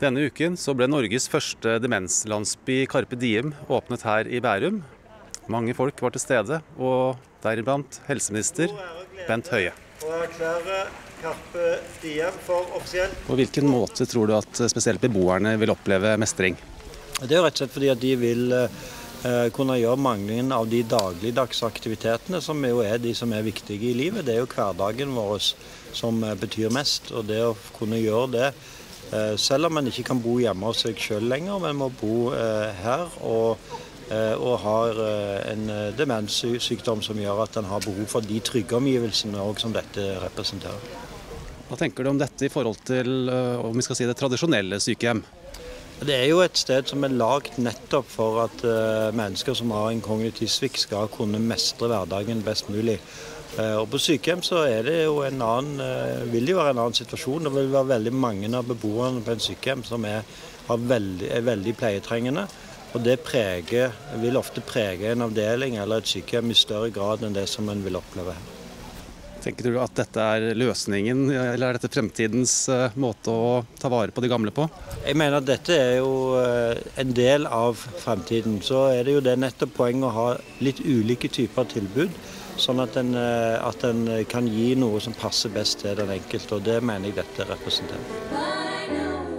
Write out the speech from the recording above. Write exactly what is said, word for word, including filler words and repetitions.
Denne uken så ble Norges første demenslandsby Carpe Diem åpnet her i Bærum. Mange folk var til stede, og deriblant helseminister Bent Høie. Og erklære Carpe Diem for offisielt. På hvilken måte tror du at spesielt beboerne vil oppleve mestring? Det er jo rett og slett fordi at de vil eh, kunne gjøre mange av de dagligdags aktivitetene som jo er de som er viktige i livet. Det er jo hverdagen vår som betyr mest, og det å kunne gjøre det selv om man ikke kan bo hjemme hos seg selv lenger, men må bo eh, her og, eh, og har eh, en demenssykdom som gjør at den har behov for de trygge omgivelsene også, som dette representerer. Hva tenker du om dette i forhold til om vi skal si det tradisjonelle sykehjem? Det er jo et sted som er laget nettopp for at uh, mennesker som har en kognitiv svikt skal kunne mestre hverdagen best mulig. Uh, og på sykehjem så er det jo en annen, uh, vil det jo være en annen situasjon. Det vil være veldig mange av beboerne på en sykehjem som er, veldig, er veldig pleietrengende. Og det preger, vil ofte prege en avdeling eller et sykehjem i større grad enn det som en vil oppleve her. Tenker du at dette er løsningen, eller er dette fremtidens uh, måte å ta vare på de gamle på? Jeg mener at dette er jo uh, en del av fremtiden. Så er det jo det nettopp poenget å ha litt ulike typer tilbud, sånn at en, uh, at en kan gi noe som passer best til den enkelte, og det mener jeg dette representerer.